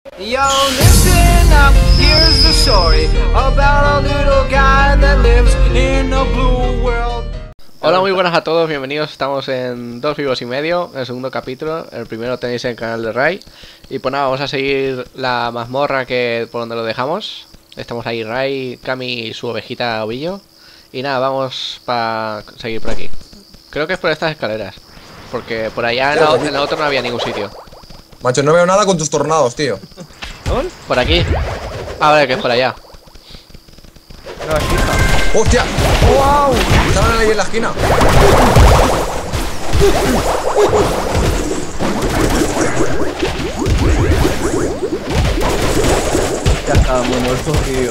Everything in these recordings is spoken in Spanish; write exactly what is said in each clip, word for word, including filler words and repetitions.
Yo, listen up, here's the story about a little guy that lives in a blue world. Hola, muy buenas a todos, bienvenidos, estamos en dos vivos y medio, el segundo capítulo, el primero tenéis en el canal de Ray. Y pues nada, vamos a seguir la mazmorra que por donde lo dejamos. Estamos ahí Ray, Cami y su ovejita Ovillo. Y nada, vamos para seguir por aquí. Creo que es por estas escaleras, porque por allá en, la, en el otro no había ningún sitio. Macho, no veo nada con tus tornados, tío. ¿Dónde? Por aquí. Ah, vale, que es por allá. No, aquí está. ¡Hostia! ¡Wow! Estaban ahí en la esquina. Ya estaba muy muerto, tío.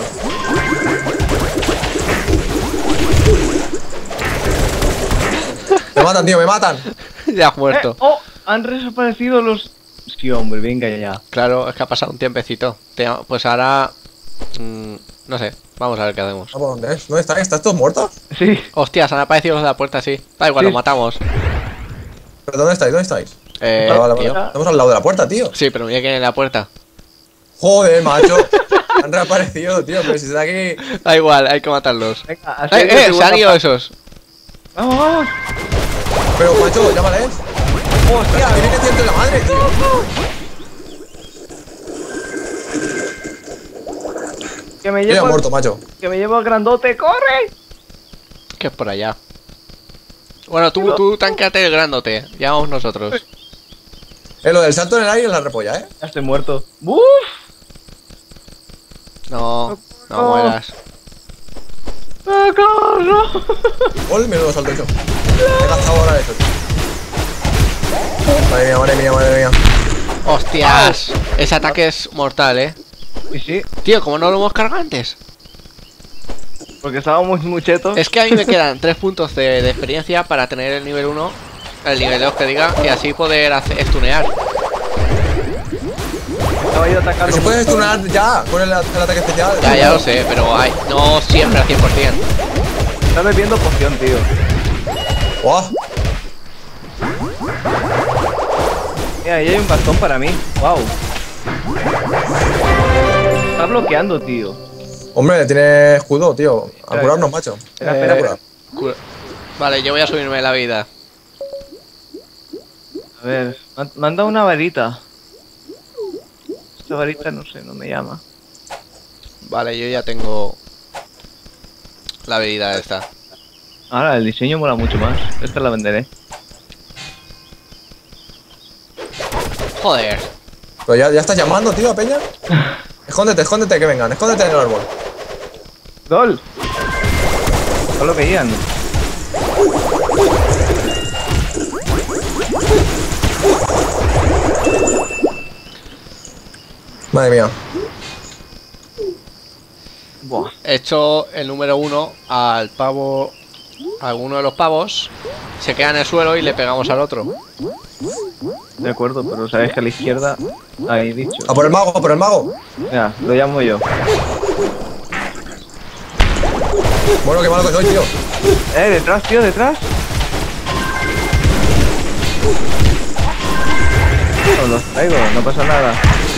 Me matan, tío, me matan. Ya has muerto. Eh, ¡Oh! Han desaparecido los... Sí, hombre, venga ya. Claro, es que ha pasado un tiempecito. Te- Pues ahora... mm, no sé, vamos a ver qué hacemos. ¿Por dónde es? ¿Dónde están? ¿Están todos muertos? Sí. Hostias, han aparecido los de la puerta, sí. Da igual, Sí. los matamos. ¿Pero dónde estáis? ¿Dónde estáis? Eh, Vale, vale, vale. tío. Estamos al lado de la puerta, tío. Sí, pero mira quién en la puerta. Joder, macho. Han reaparecido, tío, pero si está aquí. Da igual, hay que matarlos. Venga, así ¡Eh, que te eh! Se han vuelva ido a- esos. ¡Vamos, vamos! Pero, macho, llámales. ¡Hostia! Tiene que ciento la madre, tío. Que me Estoy ya llevo... muerto, macho. Que me llevo al grandote, ¡corre! Que es por allá. Bueno, tú, tú tanqueate el grandote. Ya vamos nosotros. Eh, lo del salto en el aire es la repolla, eh. Ya estoy muerto. ¡Uf! No, no No. mueras. ¡Socorro! Gol, menudo salto hecho. He gastado ahora eso, tío. Madre mía, madre mía, madre mía. ¡Hostias! Ese ataque es mortal, eh. Y sí, Tío, ¿cómo no lo hemos cargado antes? porque estábamos muy chetos. Es que a mí me quedan tres puntos de, de experiencia para tener el nivel uno, el nivel dos que diga, y así poder hacer, stunear. Estaba yo atacando. Que se puede stunear ya con el, el ataque especial. Ya, ya lo sé, pero hay, no siempre al cien por cien. Está bebiendo poción, tío. ¡Guau! Mira, ahí hay un bastón para mí. ¡Wow! Está bloqueando, tío. Hombre, tiene escudo, tío. A Ya, curarnos, ya. macho. Espera, Eh, espera, curar. Cura- Vale, yo voy a subirme la vida. A ver, me han- me han dado una varita. Esta varita no sé, no me llama. Vale, yo ya tengo la habilidad esta. Ahora, el diseño mola mucho más. Esta la venderé. Joder. Pero ya, ya estás llamando, tío, a Peña. Escóndete, escóndete, que vengan. Escóndete en el árbol. ¡Gol! No lo veían. Madre mía. Buah. He hecho el número uno al pavo, a alguno de los pavos, se queda en el suelo y le pegamos al otro. De acuerdo, pero sabes que a la izquierda hay dicho. A por el mago, a por el mago. Mira, lo llamo yo. Bueno, qué malo que soy, tío. Eh, detrás, tío, detrás. No los traigo, no pasa nada.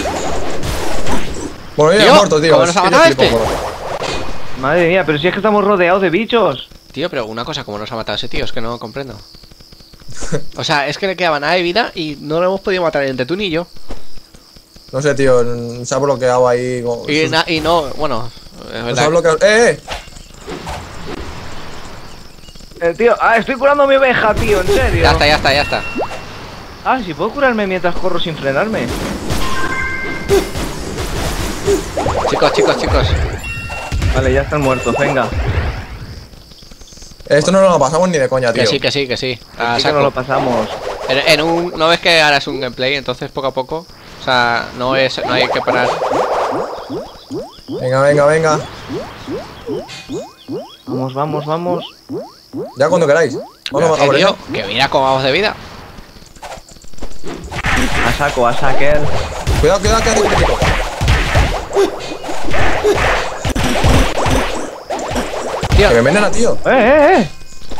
Bueno, yo ya he Tío, muerto, tío. ¿cómo nos ha Es que matado yo flipo, este? joder. Madre mía, pero si es que estamos rodeados de bichos. Tío, pero una cosa, como nos ha matado ese tío, es que no comprendo. O sea, es que le quedaba nada de vida y no lo hemos podido matar entre tú ni yo. No sé, tío. Se ha bloqueado ahí. como- Y, sus- na- y no, bueno, es Se ha verdad. bloqueado. ¡Eh, eh! Eh, tío, ah, estoy curando a mi oveja, tío, en serio. Ya está, ya está, ya está. Ah, si puedo curarme mientras corro sin frenarme. Chicos, chicos, chicos. Vale, ya están muertos, venga. Esto no nos lo pasamos ni de coña, tío. Que sí, que sí, que sí. A Así que saco. nos lo pasamos. En, en un, ¿no ves que ahora es un gameplay? Entonces poco a poco. O sea, no es, no hay que parar. Venga, venga, venga. Vamos, vamos, vamos. Ya cuando queráis. Vamos a Eh, por tío, ello. que mira cómo vamos de vida. A saco, a saquer. Cuidado, cuidado, que hace un poquito. Tío, Que me envenena, tío. ¡Eh, eh, eh!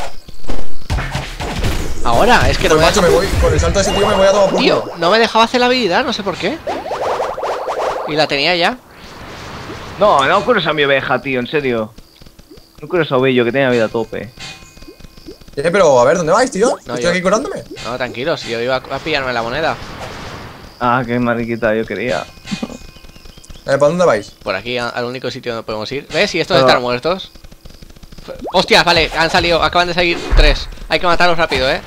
ahora, es que no Pues me macho, me deja... voy. Con el salto de ese tío me voy a tomar por Tío, culo. no me dejaba hacer la habilidad, no sé por qué. ¿Y la tenía ya? No, no cures a mi oveja, tío, en serio. No cures a Ovello, que tenía vida a tope. Eh, pero a ver, ¿dónde vais, tío? No, Estoy yo- aquí curándome. No, tranquilos, yo iba a pillarme la moneda. Ah, qué mariquita, yo quería. Eh, ¿para dónde vais? Por aquí, a- al único sitio donde podemos ir. ¿Ves? Y estos Pero- están muertos. F- Hostias, vale, han salido, acaban de salir tres. Hay que matarlos rápido, eh.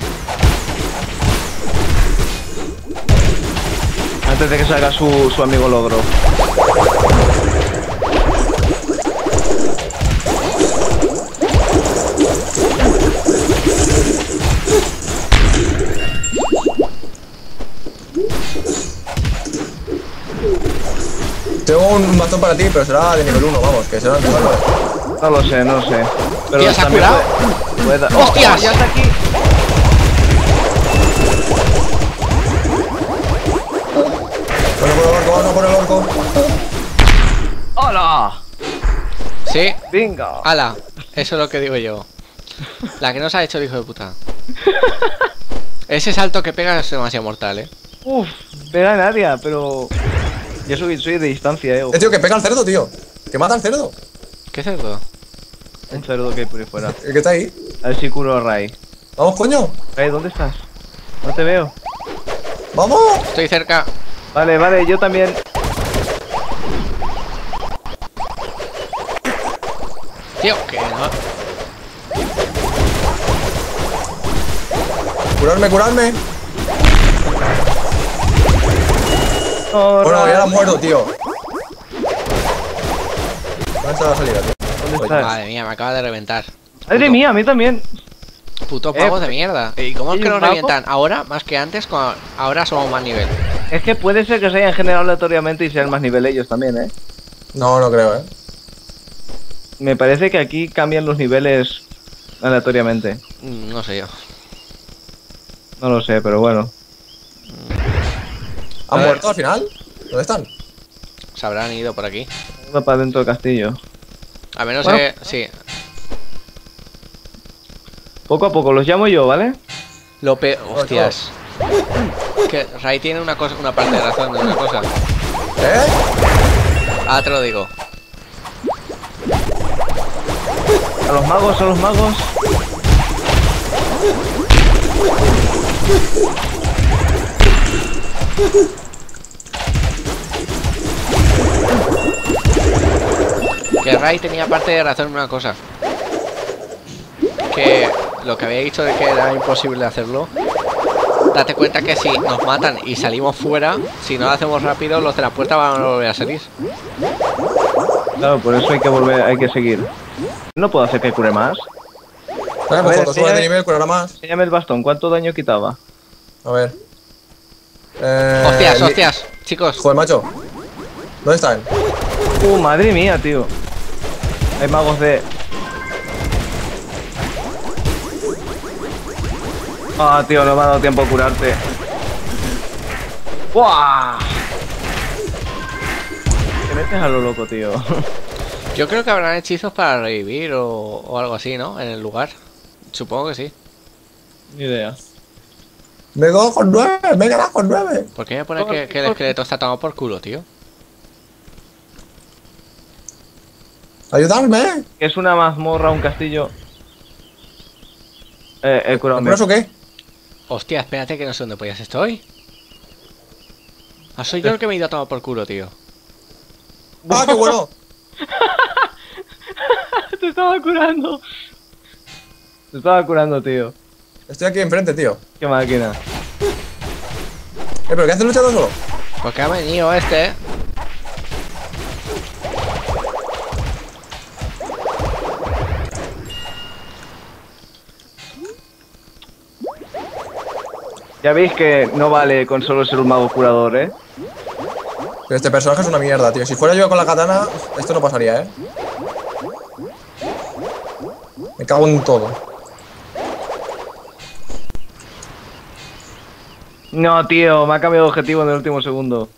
Antes de que salga su, su amigo logro. Tengo un bastón para ti, pero será de nivel uno, vamos, que será de nivel uno. No lo sé, no lo sé. Pero Tío, ¿se ha también curado? puede- puede dar- ¡Hostias! ¡Oh, ya está aquí! Bueno, por el orco, vamos por el orco. ¡Hola! Sí, ¡Venga! ala, eso es lo que digo yo. La que nos ha hecho el hijo de puta. Ese salto que pega es demasiado mortal, eh. Uf, pega a nadie, pero... Yo soy, soy de distancia, eh. Eh, tío, que pega al cerdo, tío. Que mata al cerdo. ¿Qué cerdo? Un cerdo que hay por ahí fuera. El que está ahí. A ver si curo a Ray. Vamos, coño. Ray, ¿dónde estás? No te veo. Vamos. Estoy cerca. Vale, vale, yo también. Tío, que no. Curarme, curarme. No, Bueno, Ray. ya la muerto, tío. ¿Dónde está la salida, tío? ¿Dónde estás? Madre mía, me acaba de reventar. Madre Puto- mía, a mí también. Putos Eh, pavos de mierda. ¿Y cómo es ¿y que un nos pavo? revientan? Ahora, más que antes, con- ahora somos más nivel. Es que puede ser que se hayan generado aleatoriamente y sean más nivel ellos también, eh. No, no creo, eh. Me parece que aquí cambian los niveles aleatoriamente. Mm, No sé yo. No lo sé, pero bueno. ¿Han A ver. muerto al final? ¿Dónde están? Se habrán ido por aquí. Uno para dentro del castillo. A menos Bueno. que. Sí. Poco a poco los llamo yo, ¿vale? Lo pe. Hostias. Que Ray tiene una cosa, una parte de razón de una cosa. ¿Eh? Ah, te lo digo. A los magos, a los magos. Que Ray tenía parte de razón en una cosa. Que lo que había dicho de que era imposible hacerlo. Date cuenta que si nos matan y salimos fuera, si no lo hacemos rápido, los de la puerta van a volver a salir. Claro, por eso hay que volver, hay que seguir. No puedo hacer que cure más. Vale, A pues ver, cuando subas de enséñame- nivel curará más. Enséñame el bastón, ¿cuánto daño quitaba? A ver. Eh, Hostias, li- hostias, chicos. Joder, macho. ¿Dónde están? Uh, madre mía, tío. Hay magos de... Ah, tío, no me ha dado tiempo a curarte. ¡Buah! Te metes a lo loco, tío. Yo creo que habrán hechizos para revivir o, o algo así, ¿no? En el lugar. Supongo que sí. Ni idea. Me quedo con nueve, me he quedado con nueve. ¿Por qué me pone que, que el esqueleto está tomado por culo, tío? Ayudarme. Es una mazmorra, un castillo. Eh, he curado ¿Por eso qué? Hostia, espérate que no sé dónde podías estoy. Ah, soy yo el que me he ido a tomar por culo, tío. ¡Ah, qué bueno! Te estaba curando. Te estaba curando, tío. Estoy aquí enfrente, tío. Qué máquina. Eh, ¿pero qué haces luchando solo? Porque ha venido este. Ya veis que no vale con solo ser un mago curador, ¿eh? Pero este personaje es una mierda, tío. Si fuera yo con la katana, esto no pasaría, ¿eh? Me cago en todo. No, tío, me ha cambiado de objetivo en el último segundo.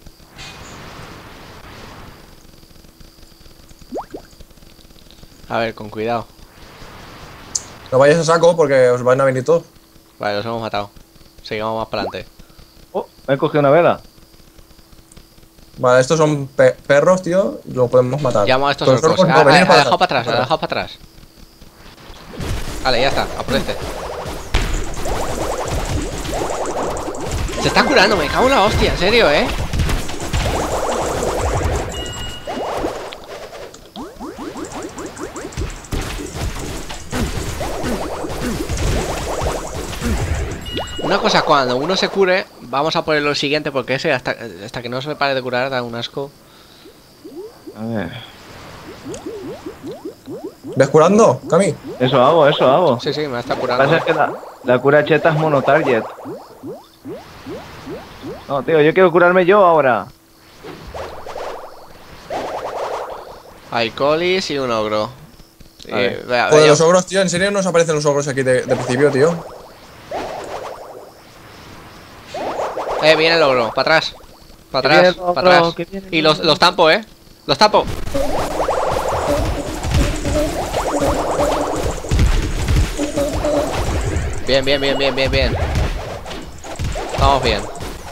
A ver, con cuidado. No vayáis a saco porque os van a venir todos. Vale, los hemos matado. Seguimos más para adelante. Oh, me he cogido una vela. Vale, estos son pe perros, tío. Los podemos matar. Llamo a estos Pero los orcos. orcos Ah, no, venid ah, para ha dejado para atrás. atrás, ha dejado para atrás. Vale, ya está, a por este. Se está curando, me cago en la hostia, en serio, eh. Una cosa, cuando uno se cure, vamos a poner lo siguiente porque ese hasta, hasta que no se pare de curar da un asco. A ver. ¿Ves curando, Cami? Eso hago, eso hago. Sí, sí, me está Lo que curando. pasa es que la, la cura cheta es monotarget. No, tío, yo quiero curarme yo ahora. Hay colis y un ogro. Vale. Eh, vea, Joder, vea, los ogros, tío. ¿En serio nos aparecen los ogros aquí de, de principio, tío? Eh, viene el ogro, para atrás. Para Que viene atrás, el ogro, para atrás. que viene el Y los, ogro. los tampo, eh. Los tapo. Bien, bien, bien, bien, bien, bien. Vamos bien.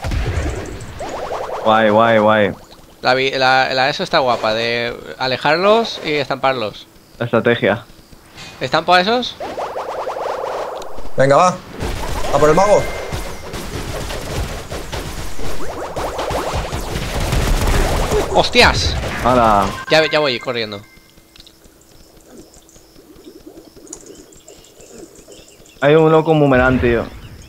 Guay, guay, guay. La, vi- la, la eso está guapa, de alejarlos y estamparlos. La estrategia. ¿Estampo a esos? Venga, va. A por el mago. ¡Hostias! Ahora. Ya, ya voy corriendo. Hay un loco boomerang, tío.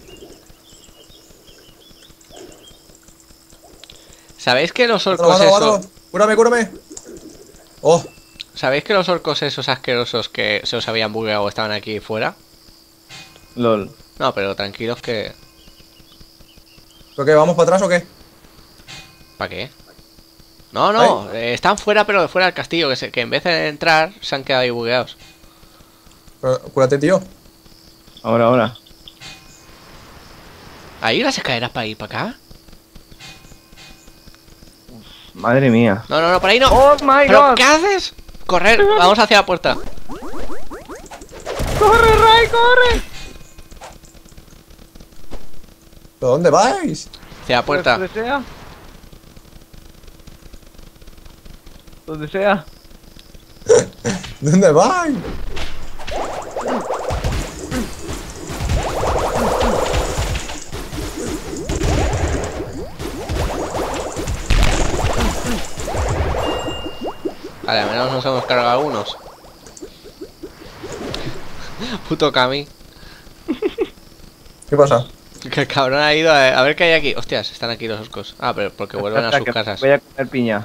¿Sabéis que los Mátalo, orcos mátalo, esos... mátalo. Cúrame, cúrame. Oh, ¿Sabéis que los orcos esos asquerosos que se os habían bugueado estaban aquí fuera? LOL. No, pero tranquilos que... ¿pero qué? ¿Vamos para atrás o qué? ¿Para qué? No, no, eh, están fuera pero de fuera del castillo, que, se, que en vez de entrar se han quedado ahí bugueados. Pero, cúrate, tío. Ahora, ahora. ¿Hay unas escaleras para ir para acá? Madre mía. No, no, no, por ahí no. ¡Oh, my ¿Pero God! qué haces? Correr, vamos hacia la puerta. ¡Corre, Ray, corre! ¿Pero dónde vais? Hacia la puerta. Donde sea. Donde sea. ¿Dónde vais? Vale, al menos nos hemos cargado algunos. Puto Kami. ¿Qué pasa? Que el cabrón ha ido a, a ver qué hay aquí. Hostias, están aquí los orcos. Ah, pero porque vuelven a Espera, sus que casas. Voy a comer piña.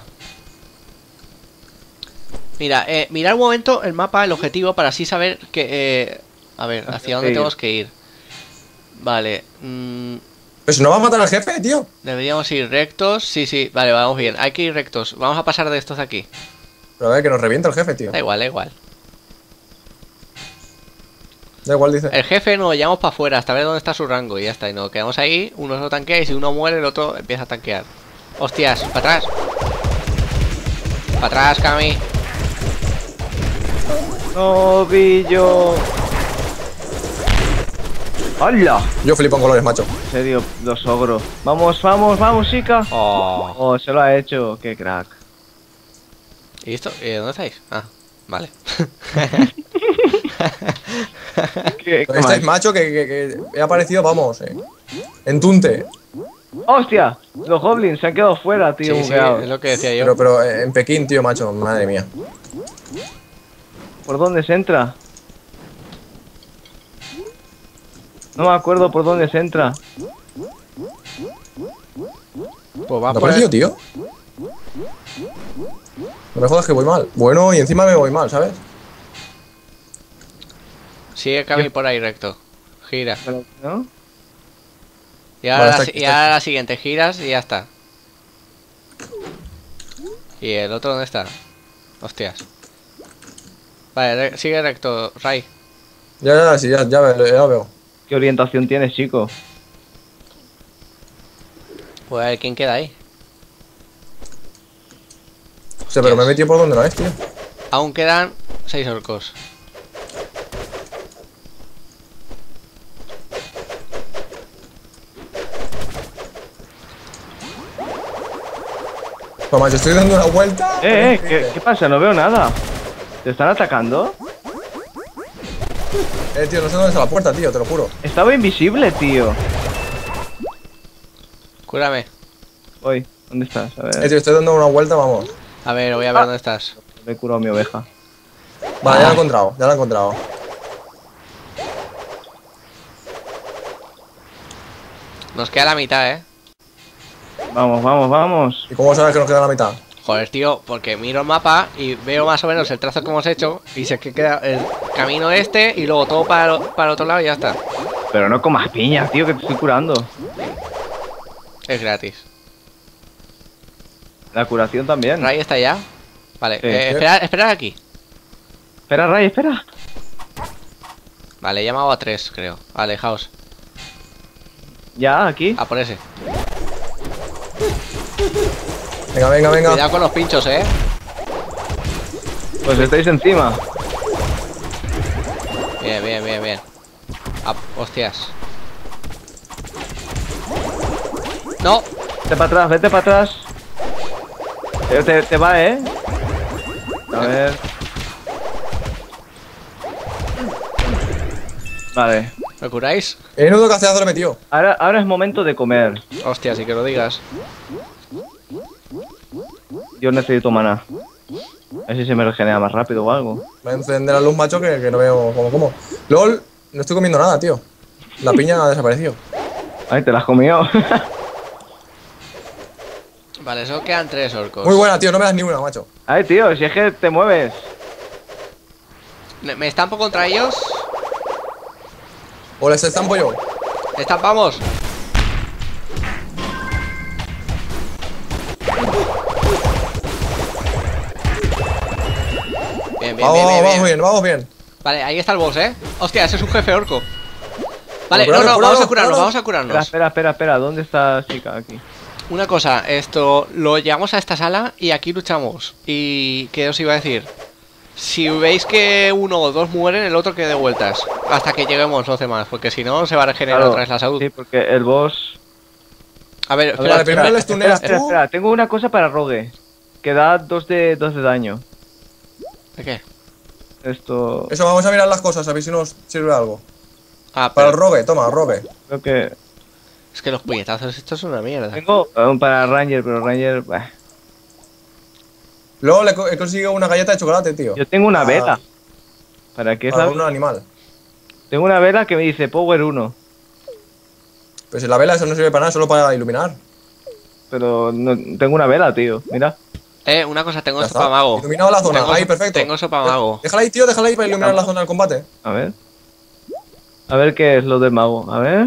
Mira, eh, mirar un momento el mapa, el objetivo, para así saber que... Eh, a ver, Hacia hacia dónde dónde ir. tenemos que ir. Vale, mm, Pero si no va a matar al jefe, tío. deberíamos ir rectos. Sí, sí, vale, vamos bien. Hay que ir rectos. Vamos a pasar de estos de aquí. Pero a ver, que nos revienta el jefe, tío. Da igual, da igual. Da igual, dice. El jefe nos lo llevamos para afuera hasta ver dónde está su rango y ya está. Y nos quedamos ahí, uno lo tanquea y si uno muere el otro empieza a tanquear. Hostias, para atrás. Para atrás, Kami. No, pillo. ¡Hala! Yo flipo en colores, macho. En serio, los ogros. Vamos, vamos, vamos, chica. Oh. Oh, se lo ha hecho. Qué crack. ¿Y esto? ¿Y dónde estáis? Ah, vale. ¿Qué, qué Estáis mal. macho que, que, que he aparecido, vamos, eh. En Tunte. ¡Hostia! Los goblins se han quedado fuera, tío. Sí, sí, bugueados. es lo que decía yo. Pero, pero eh, en Pekín, tío, macho. Madre mía. ¿Por dónde se entra? No me acuerdo por dónde se entra. Pues va ¿Me ha por aparecido, el... tío? No me jodas que voy mal. Bueno, y encima me voy mal, ¿sabes? Sigue Kami por ahí recto. Gira. ¿No? Y ahora, Vale, la, está si- aquí, y está ahora la siguiente, giras y ya está. ¿Y el otro dónde está? Hostias. Vale, re- sigue recto, Ray. Ya, ya, sí, ya, ya, ve- ya lo veo. ¿Qué orientación tienes, chico? Pues a ver quién queda ahí. O sea, pero me he metido por donde no es, tío. Aún quedan seis orcos. Pues macho, estoy dando una vuelta. Eh, eh, ¿qué, ¿qué pasa? No veo nada. ¿Te están atacando? Eh, tío, no sé dónde está la puerta, tío, te lo juro. Estaba invisible, tío. Cúrame. Uy, ¿dónde estás? A Eh, ver, tío, estoy dando una vuelta, vamos. A ver, voy a ver dónde estás. me he curado mi oveja. Vale, ya la he encontrado, ya la he encontrado. Nos queda la mitad, eh. Vamos, vamos, vamos. ¿Y cómo sabes que nos queda la mitad? Joder, tío, porque miro el mapa y veo más o menos el trazo que hemos hecho y sé que queda el camino este y luego todo para, para el otro lado y ya está. Pero no comas piña, tío, que te estoy curando. Es gratis. La curación también. ¿Ray está ya? Vale, Sí. eh, esperad, esperad aquí. Espera, Ray, espera. Vale, he llamado a tres, creo. Alejaos. Ya, aquí. A por ese. Venga, venga, venga. Cuidado con los pinchos, eh. Pues estáis encima. Bien, bien, bien, bien. Ah, hostias. No. Vete para atrás, vete para atrás. Te, te, te va, eh. A ver. Vale. ¿Me curáis? El nudo castellazo le metió. Ahora, ahora es momento de comer. Hostia, sí que lo digas. Yo necesito maná. A ver si se me regenera más rápido o algo. Voy a encender la luz, macho, que, que no veo cómo como. LOL, no estoy comiendo nada, tío. La piña ha desaparecido. Ay, te la has comido. Vale, eso quedan tres orcos. Muy buena, tío, no me das ni una, macho. Ay, tío, si es que te mueves. ¿Me, me estampo contra ellos? O les estampo yo. ¡Estampamos! Bien, bien, Vamos, bien, bien, vamos bien. bien, vamos bien. Vale, ahí está el boss, eh. Hostia, ese es un jefe orco. Vale, Curado, no, no, curado, vamos a curarnos, curado. vamos a Espera, curarnos. espera, espera, espera. ¿Dónde está la chica? Aquí. Una cosa, esto lo llevamos a esta sala y aquí luchamos. Y ¿qué os iba a decir? Si veis que uno o dos mueren, el otro que dé vueltas. Hasta que lleguemos los demás, porque si no se va a regenerar Claro, otra vez la salud. Sí, porque el boss. A ver, A ver, espera, Vale, primero espera. le Espera, stuneas espera, tú. espera. Tengo una cosa para Rogue. Que da dos de, dos de daño. ¿De qué? Esto. Eso, vamos a mirar las cosas, a ver si nos sirve algo. Ah, Para el pero rogue, toma, rogue. Creo que. es que los puñetazos, esto es una mierda. Tengo eh, para Ranger, pero Ranger. bah. Luego le co- he conseguido una galleta de chocolate, tío. Yo tengo una Ah, vela. ¿Para qué Para sabes? un animal. Tengo una vela que me dice Power uno. Pero si la vela eso no sirve para nada, solo para iluminar. Pero no, tengo una vela, tío. Mira. Eh, una cosa, tengo Ya sopa está. mago. Iluminado la zona, Tengo ahí, so- perfecto. tengo sopa mago. Déjala ahí, tío, déjala ahí para iluminar la zona del combate. A ver. A ver qué es lo del mago. A ver.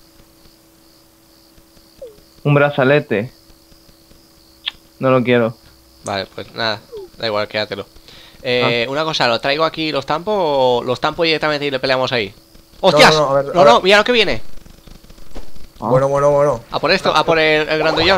Un brazalete. No lo quiero. Vale, pues nada, da igual, quédatelo. Eh, Una cosa, ¿lo traigo aquí, los tampo o los tampo directamente y le peleamos ahí? ¡Hostias! no, No, no, a ver, no, a ver. mira lo que viene. Ah. Bueno, bueno, bueno. A por esto, a por el, el grandullón.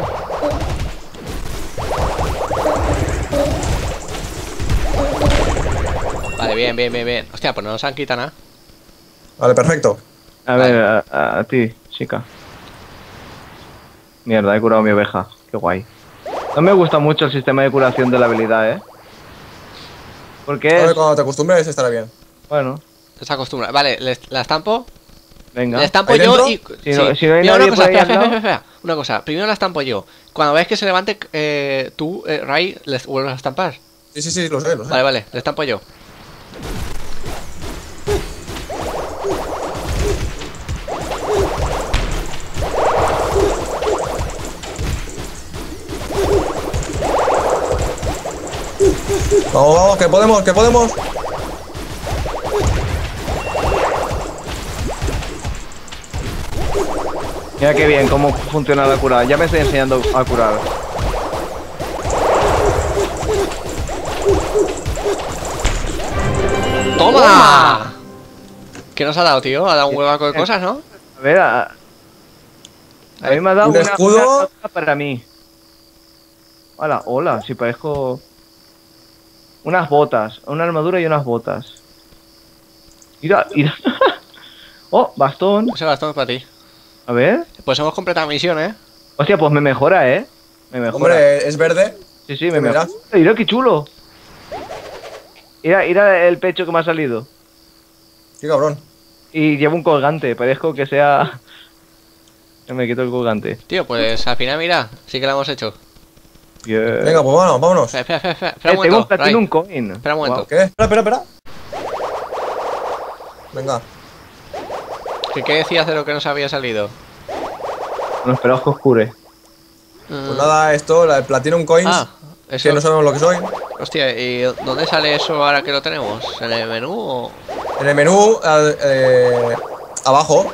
Vale, bien, bien, bien, bien. Hostia, pues no nos han quitado nada. Vale, perfecto. A ver, a, a- a ti, chica. Mierda, he curado mi oveja. Qué guay. No me gusta mucho el sistema de curación de la habilidad, ¿eh? Porque A ver, es... cuando te acostumbres estará bien. Bueno, Se acostumbra. Vale, les, la estampo. venga. La estampo ¿Ahí yo dentro? y. Si no- si no hay Mira, nadie una cosa, por ahí espera, al espera, lado. espera, espera. Una cosa, primero la estampo yo. Cuando veas que se levante, eh, tú, eh, Ray, les vuelves a estampar. Sí, sí, sí, lo sé, lo sé. Vale, vale, le estampo yo. Vamos, vamos, que podemos, que podemos. Mira qué bien cómo funciona la curada. Ya me estoy enseñando a curar. ¡Toma! ¿Qué nos ha dado, tío? Ha dado un huevaco de cosas, ¿no? A ver, a, a mí me ha dado Un una, escudo. una cosa para mí. Hola, hola, si parezco... Unas botas, una armadura y unas botas. Mira, mira. Oh, bastón. Ese bastón es para ti. A ver. Pues hemos completado la misión, ¿eh? Hostia, pues me mejora, ¿eh? Me mejora. Hombre, es verde. Sí, sí, me ¿Qué me. miras? Mira qué chulo. Mira, mira el pecho que me ha salido. Qué cabrón. Y llevo un colgante, parezco que sea. Que me quito el colgante. Tío, pues al final, mira, sí que lo hemos hecho. Yeah. Venga, pues vámonos, vámonos. Espera, espera, espera, espera Eh, un tengo un momento. Ray. platinum coin. Espera un momento. ¿Qué? Espera, espera, espera. Venga. ¿Qué, ¿Qué decías de lo que nos había salido? No, esperaos que oscure. Pues nada, esto, la de Platinum Coins. Ah, eso. Que no sabemos lo que soy. Hostia, ¿y dónde sale eso ahora que lo tenemos? ¿En el menú o...? En el menú, al- eh, abajo,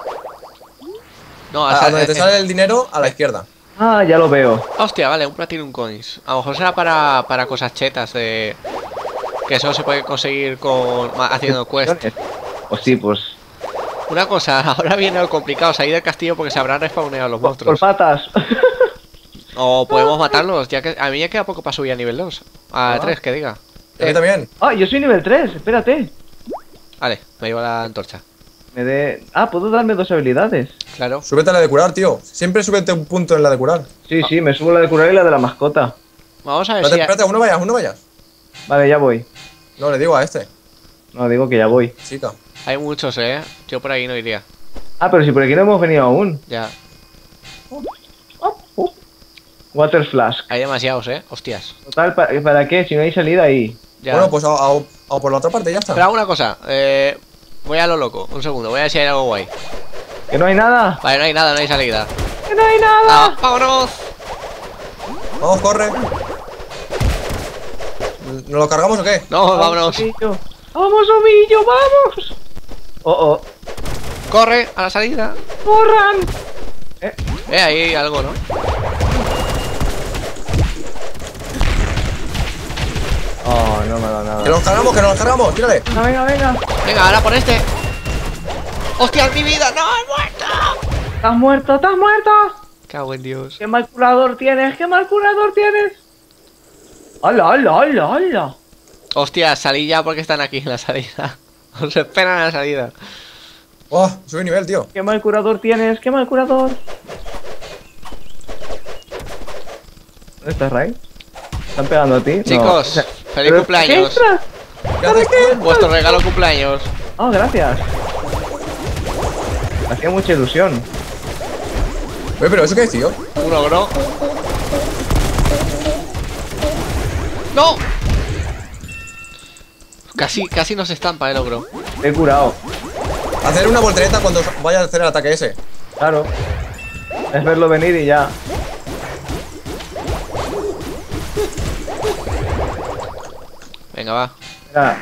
No, a, a sale- donde te eh, sale el dinero, a la izquierda. Ah, ya lo veo. Hostia, vale, un Platinum Coins. A lo mejor será para, para cosas chetas de... Que eso se puede conseguir con ma- haciendo quest. Pues sí, pues. Una cosa, ahora viene lo complicado, salir del castillo porque se habrán respawneado los Por monstruos. patas. O podemos matarlos, ya que a mí ya queda poco para subir a nivel dos. A Ah. tres, que diga. Y a mí también. Ah, yo soy nivel tres, espérate. Vale, me llevo la antorcha. Me de. Ah, puedo darme dos habilidades. Claro. Súbete a la de curar, tío. Siempre súbete un punto en la de curar. Sí, sí, me subo la de curar y la de la mascota. Vamos a ver Espérate, si... espérate, uno vayas, uno vayas. Vale, ya voy. No, le digo a este. No, digo que ya voy. Chica. Hay muchos, eh. Yo por ahí no iría. Ah, pero si por aquí no hemos venido aún. Ya. Water Flask. Hay demasiados, eh. Hostias. Total, ¿para, ¿para qué? Si no hay salida ahí. Ya. Bueno, pues a, a- a por la otra parte, ya está. Pero hago una cosa. Eh... Voy a lo loco. Un segundo. Voy a ver si hay algo guay. ¿Que no hay nada? Vale, no hay nada, no hay salida. ¡Que no hay nada! Ah, ¡vámonos! Vamos, corre. ¿Nos lo cargamos o qué? No, vámonos. Omillo. ¡Vamos, Omillo, vamos! Oh, oh. Corre a la salida. ¡Corran! Eh, Eh, ahí hay algo, ¿no? oh, no me da Que nada. nos cargamos, que nos cargamos, tírale. Venga, venga, venga. Venga, ahora por este. ¡Hostia, mi vida! ¡No, he muerto! ¡Estás muerto, estás muerto! Cago en Dios. ¿Qué mal curador tienes? ¿Qué mal curador tienes? ¡Hala, hala, hala, hala! Hostia, salí ya porque están aquí en la salida. Os esperan en la salida. Oh, sube nivel, tío. ¿Qué mal curador tienes? ¿Qué mal curador? ¿Dónde estás, Ray? ¿Están pegando a ti? No. Chicos, feliz ¿Pero cumpleaños. ¿Qué extras? ¿Qué haces, tío? Vuestro regalo cumpleaños. Oh, gracias. Me hacía mucha ilusión. Oye, pero ¿eso qué es, tío? Un ogro. ¡No! Casi, casi nos estampa el ogro. Te he curado. Hacer una voltereta cuando vaya a hacer el ataque ese. Claro. Es verlo venir y ya. Venga, va. Mira,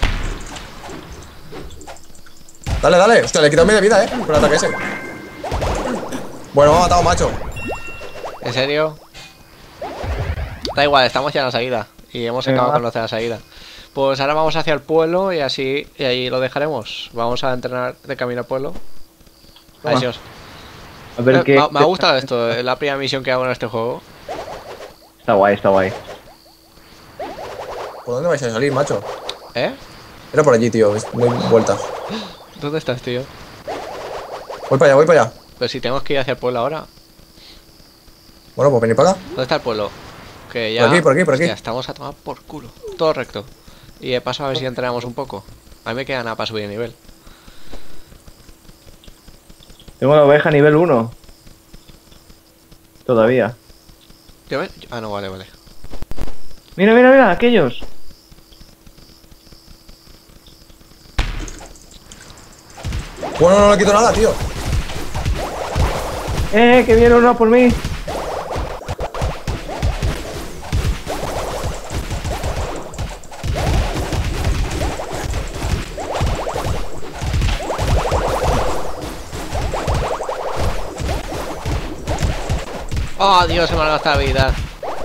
Dale, dale. Hostia, le he quitado media vida, eh. Con el ataque ese. Bueno, me ha matado, macho. ¿En serio? Da igual, estamos ya en la salida. Y hemos Venga, acabado va. con lo de la salida. Pues ahora vamos hacia el pueblo y así y ahí lo dejaremos. Vamos a entrenar de camino al pueblo. Toma. Adiós. a ver Eh, qué. me, me ha gustado esto, es la primera misión que hago en este juego. Está guay, está guay. ¿Por dónde vais a salir, macho? ¿Eh? Era por allí, tío. es- No hay vueltas. ¿Dónde estás, tío? Voy para allá, voy para allá. Pero si tenemos que ir hacia el pueblo ahora. Bueno, pues venid para acá. ¿Dónde está el pueblo? Que ya... Por aquí, por aquí, por aquí. Hostia, estamos a tomar por culo. Todo recto. Y de paso a ver si entrenamos un poco. A mí me queda nada para subir de nivel. Tengo la oveja nivel uno. Todavía. ¿Yo ves? Ah, no, vale, vale. Mira, mira, mira, aquellos. Bueno, no le quito nada, tío. Eh, que viene uno por mí. ¡Oh, Dios! Se me ha gastado la vida.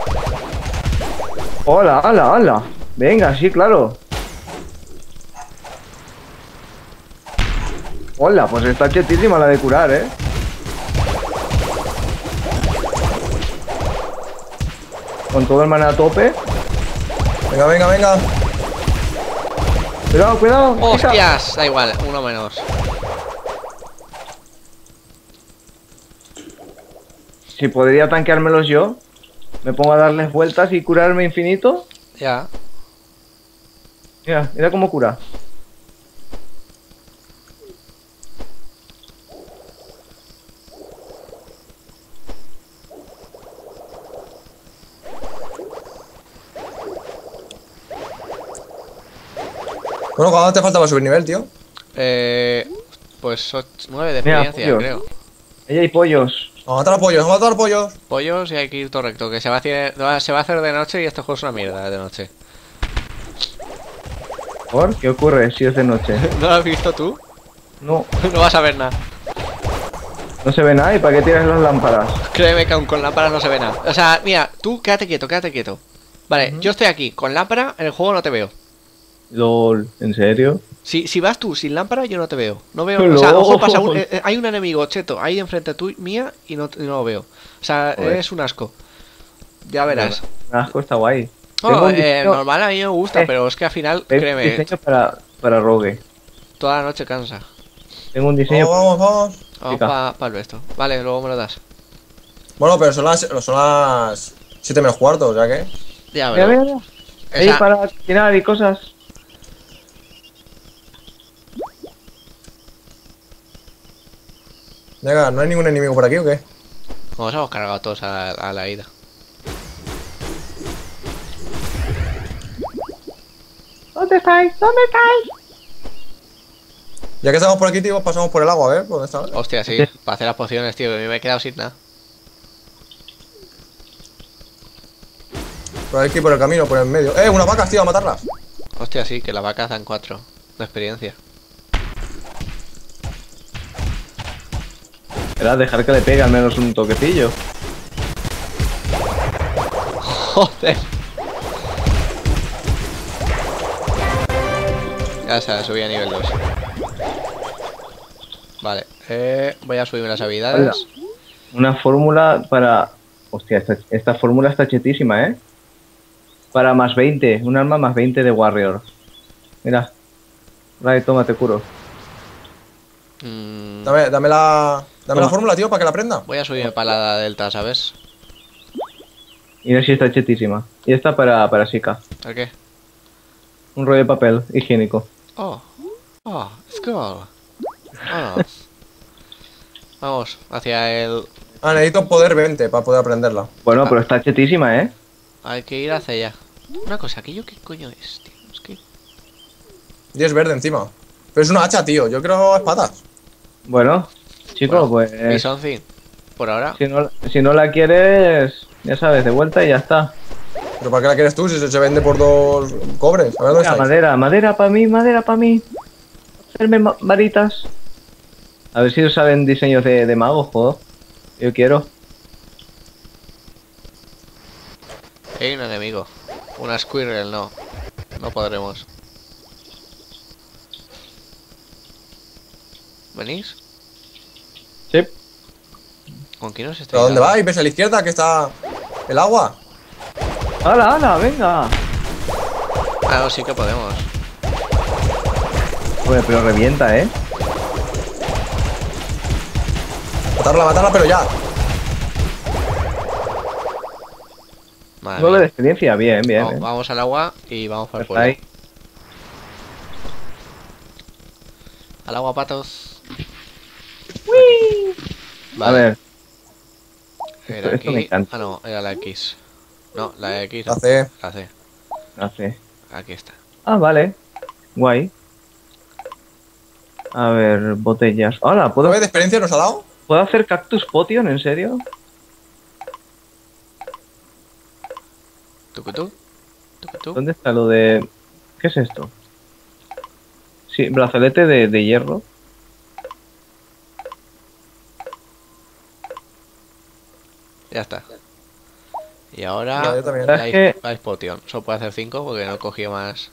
Hola, hola, hola. Venga, sí, claro. Hola, pues está chetísima la de curar, ¿eh? Con todo el mana a tope. Venga, venga, venga. Cuidado, cuidado. chica. ¡Hostias! Da igual, uno menos. Si podría tanqueármelos yo. Me pongo a darles vueltas y curarme infinito. Ya. Mira, mira cómo cura. Bueno, ¿cuándo te falta para subir nivel, tío? Eh, pues nueve de Mira, experiencia, pollos. creo. Ahí hay pollos. Vamos a matar a pollos, vamos a matar a pollos. Pollos y hay que ir todo recto, que se va a hacer, se va a hacer de noche y este juego es una mierda de noche. ¿Por? ¿Qué ocurre si es de noche? ¿No lo has visto tú? No, No vas a ver nada. no se ve nada. ¿Y para qué tiras las lámparas? Créeme que aún con lámparas no se ve nada. O sea, mira, tú quédate quieto, quédate quieto. Vale, yo estoy aquí, con lámpara en el juego no te veo. LOL, ¿en serio? Si, si vas tú sin lámpara, yo no te veo. No veo. O sea, ojo, pasa un, eh, hay un enemigo cheto ahí enfrente tú mía y no, y no lo veo. O sea, Joder. es un asco. Ya verás. Asco, está guay. Oh, Tengo un eh, diseño- normal a mí me gusta, Eh, pero es que al final, tengo un créeme, diseño para, para Rogue. toda la noche cansa. Tengo un diseño. Vamos, vamos, vamos. Vamos Chica. para el esto. Vale, luego me lo das. Bueno, pero son las, son las siete menos cuarto, o sea que... Ya, Mira, pero. mira, mira. Esa- Ahí para cocinar y cosas. Venga, ¿no hay ningún enemigo por aquí o qué? Nos hemos cargado todos a, a la ida. ¿Dónde estáis? ¿Dónde estáis? Ya que estamos por aquí, tío, pasamos por el agua, a ver, ¿por dónde está? Hostia, sí, Sí. para hacer las pociones, tío, que a mí me he quedado sin nada. Por aquí, por el camino, por el medio. ¡Eh, unas vacas, tío, a matarlas! Hostia, sí, que las vacas dan cuatro de experiencia. Era dejar que le pegue al menos un toquecillo. Joder. Ya se subí a nivel dos. Vale, eh, voy a subirme las habilidades. Hola. Una fórmula para... Hostia, esta, esta fórmula está chetísima, ¿eh? Para más veinte, un arma más veinte de Warrior. Mira. Ray, toma, te curo. Mm, Dame, dame la... Dame la Toma. fórmula, tío, para que la aprenda. voy a subirme para la delta, ¿sabes? Mira si está chetísima. Y esta para, para Sika. ¿El qué? Un rollo de papel higiénico. Oh, oh, skull. Vámonos. Vamos, hacia el... Ah, necesito poder veinte para poder aprenderla. Bueno, pero está chetísima, ¿eh? Hay que ir hacia allá. Una cosa, ¿aquello qué coño es, tío? Es que... Y es verde encima. Pero es una hacha, tío. Yo creo espadas. Bueno, chico, Bueno, pues... y something. Por ahora. Si no, si no la quieres, ya sabes, de vuelta y ya está. ¿Pero para qué la quieres tú si se, se vende por dos cobres? A ver dónde Mira, estáis. madera, madera para mí, madera para mí. Hacerme ma- varitas. A ver si os salen diseños de, de magos, joder. Yo quiero. Hay un enemigo. Una squirrel, no. No podremos. ¿Venís? Sí. ¿Con quién os estáis ¿Pero dónde dando? vais? ¿Ves a la izquierda que está el agua? ¡Hala, hala, venga! Ah, no, sí que podemos. Joder, pero revienta, ¿eh? Matarla, matarla, pero ya. Madre nueve de mía. experiencia, bien, bien. Vamos, eh. vamos al agua y vamos para el Está pueblo. ahí. Al agua, patos. A Vale, ver, era esto- esto me aquí. encanta. Ah, no, era la X. No, la X. La C. La C. hace. Aquí está. Ah, vale. Guay. A ver, botellas. Hola, ¿puedo, ¿nueve de experiencia nos ha dado? ¿puedo hacer cactus potion? ¿En serio? ¿Tucutú? ¿Tucutú? ¿Dónde está lo de...? ¿Qué es esto? Sí, brazalete de, de hierro. Ya está. Y ahora. Ya, yo también. la Es que- Ice Potion. Solo puedo hacer cinco porque no he cogido más.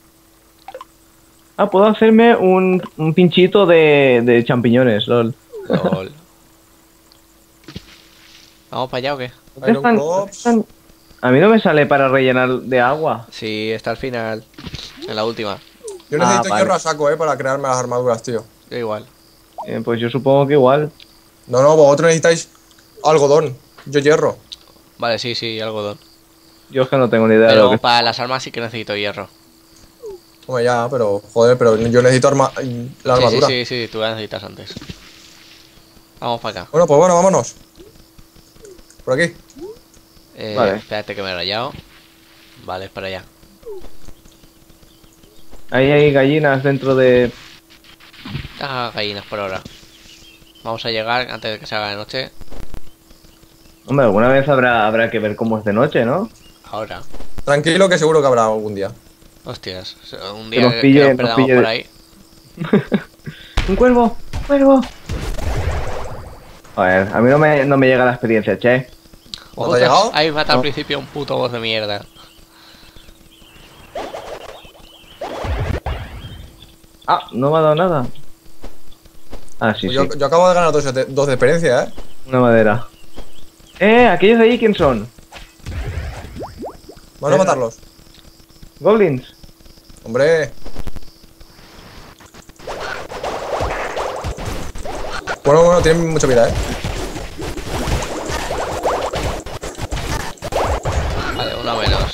Ah, puedo hacerme un, un pinchito de, de champiñones, lol. LOL. ¿Vamos para allá o qué? ¿Dónde Iron están- Crops. dónde están? A mí no me sale para rellenar de agua. Sí, está al final. En la última. Yo Ah, necesito vale. hierro a saco, eh, para crearme las armaduras, tío. Yo igual. Eh, pues yo supongo que igual. No, no, vosotros necesitáis algodón. Yo hierro. Vale, sí, sí, algodón. Yo es que no tengo ni idea de lo Pero que... para las armas sí que necesito hierro. Hombre, ya, pero, joder, pero yo necesito arma la Sí, sí, armadura. sí, sí, tú la necesitas antes. Vamos para acá. Bueno, pues bueno, vámonos. Por aquí. Eh, Vale. Espérate que me he rayado. Vale, es para allá. Ahí hay gallinas dentro de... Deja gallinas por ahora. Vamos a llegar antes de que se haga de noche. Hombre, alguna vez habrá, habrá que ver cómo es de noche, ¿no? Ahora. Tranquilo que seguro que habrá algún día. Hostias. Un Que día nos que, pille- que nos nos perdamos pille por de- ahí. ¡Un cuervo! ¡Un cuervo! Joder, a mí no me, no me llega la experiencia, che. ¿No te ha Ostras, llegado? ahí mata al No. principio un puto voz de mierda. Ah, no me ha dado nada. Ah, sí, Pues yo, sí. yo acabo de ganar dos, de- dos de experiencia, ¿eh? Una madera. ¡Eh! ¿Aquellos de ahí quién son? Vamos a Eh. matarlos. ¿Goblins? Hombre. Bueno, bueno, tienen mucha vida, ¿eh? Vale, uno menos.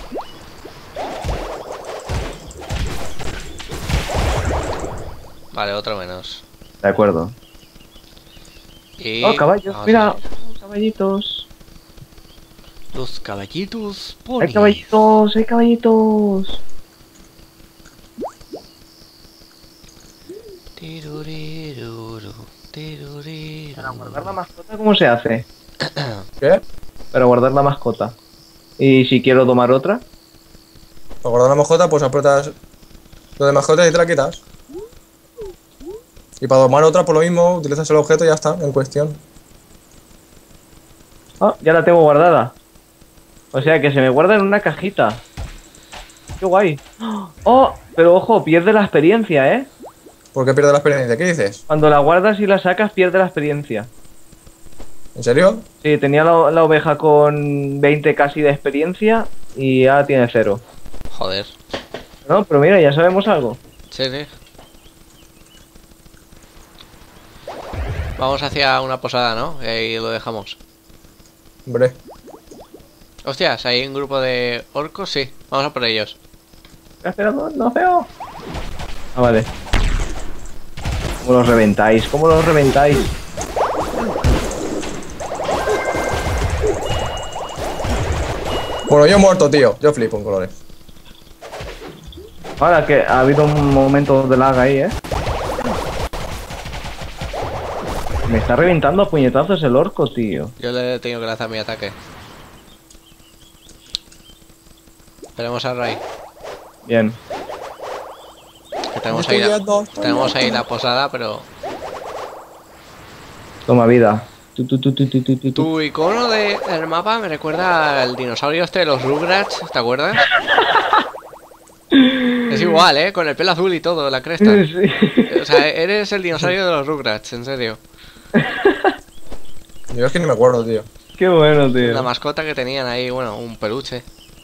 Vale, otro menos. De acuerdo. Y... Oh, caballos, vamos a mira. seguir. Oh, caballitos. Los caballitos Hay poli. caballitos, hay caballitos. Tiruriruru, tiruriru. Para guardar la mascota, ¿cómo se hace? ¿Qué? Para guardar la mascota. Y si quiero tomar otra, Para guardar la mascota, pues aprietas lo de mascota y te la quitas. Y para domar otra, por lo mismo, utilizas el objeto y ya está, en cuestión. ah, ya la tengo guardada. O sea que se me guarda en una cajita. Qué guay. Oh, pero ojo, pierde la experiencia, ¿eh? ¿Por qué pierdes la experiencia? ¿Qué dices? Cuando la guardas y la sacas, pierde la experiencia. ¿En serio? Sí, tenía la, la oveja con veinte casi de experiencia y ahora tiene cero. Joder. No, pero mira, ya sabemos algo. Sí, sí. Vamos hacia una posada, ¿no? Y ahí lo dejamos. Hombre. Hostias, hay un grupo de orcos, sí. Vamos a por ellos. Espera, no, no veo. Ah, vale. ¿Cómo los reventáis? ¿Cómo los reventáis? Bueno, yo he muerto, tío. Yo flipo en colores. Ahora que ha habido un momento de lag ahí, ¿eh? Me está reventando a puñetazos el orco, tío. Yo le he tenido que lanzar mi ataque. Esperemos a Ray. Bien. Que tenemos Estoy ahí, la, viendo, estoy tenemos ahí viendo. la posada, pero... Toma vida. Tu, tu, tu, tu, tu, tu, tu. Tu icono de, del mapa me recuerda al dinosaurio este de los Rugrats, ¿te acuerdas? Es igual, ¿eh? Con el pelo azul y todo, la cresta. Sí. O sea, eres el dinosaurio de los Rugrats, en serio. Yo es que ni me acuerdo, tío. Qué bueno, tío. La mascota que tenían ahí, bueno, un peluche.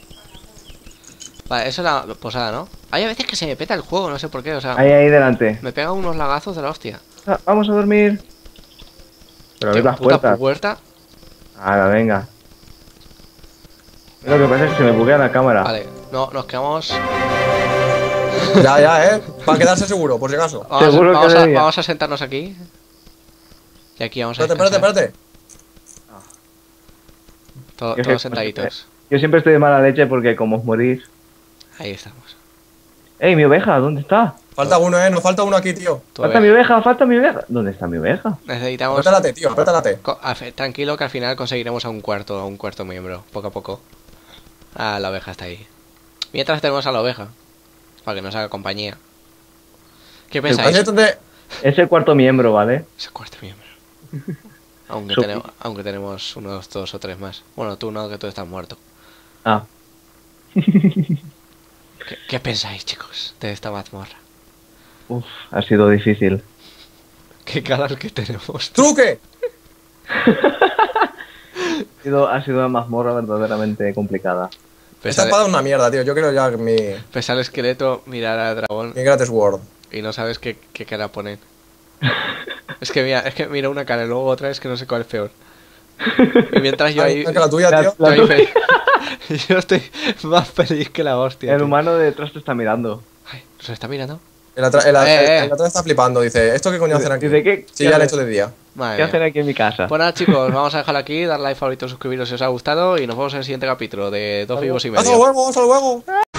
Vale, eso es la posada, ¿no? Hay a veces que se me peta el juego, no sé por qué, o sea... Ahí, ahí delante. Me pega unos lagazos de la hostia. Ah, vamos a dormir. Pero abrir ¿Qué las puta puertas. puerta? Ahora, venga. Lo que pasa es que se me buguea la cámara. Vale, no, nos quedamos... Ya, ya, ¿eh? Para quedarse seguro, por si acaso. Vamos, a, Seguro que vamos, a, debía. vamos a sentarnos aquí. Y aquí vamos a Espérate, espérate, descansar. espérate. To- Yo todos sé- sentaditos. Yo siempre estoy de mala leche porque como os morís. Ahí estamos. ¡Ey, mi oveja! ¿Dónde está? Falta uno, ¿eh? Nos falta uno aquí, tío. Tú ¡Falta ves. mi oveja! ¡Falta mi oveja! ¿Dónde está mi oveja? Necesitamos... Apriétalate, tío, apriétalate. co- a fe- Tranquilo que al final conseguiremos a un cuarto, a un cuarto miembro, poco a poco. Ah, la oveja está ahí. Mientras tenemos a la oveja, para que nos haga compañía. ¿Qué pensáis? Acércate. Es el cuarto miembro, ¿vale? Ese cuarto miembro. Aunque, Su- tenemos, aunque tenemos unos dos o tres más. Bueno, tú no, que tú estás muerto. Ah. ¿Qué, qué pensáis, chicos, de esta mazmorra? Uf, ha sido difícil. ¿Qué caras que tenemos? ¡Truque! Ha sido, ha sido una mazmorra verdaderamente complicada. Esa Pesa, espada es una mierda, tío. Yo quiero ya mi, pesa el esqueleto, mirar al dragón mi gratis word. y no sabes qué, qué cara ponen. Es que mira, es que mira una cara y luego otra, es que no sé cuál es peor. Y mientras yo ahí... Que la tuya, La- tío. Yo, la- ahí fe- yo estoy más feliz que la hostia. El tío. humano de detrás te está mirando. Ay, ¿nos está mirando? El, atra- el, Eh, eh. el, el otro está flipando, dice, ¿esto qué coño hacen aquí? Dice, ¿qué- Sí, qué ya lo he hacen? hecho de día. Madre ¿Qué mía. hacen aquí en mi casa? Pues nada, chicos, vamos a dejarlo aquí, dar like, favorito, suscribiros si os ha gustado y nos vemos en el siguiente capítulo de Dos Vivos y ¡Hasta Medio. luego! ¡Hasta luego!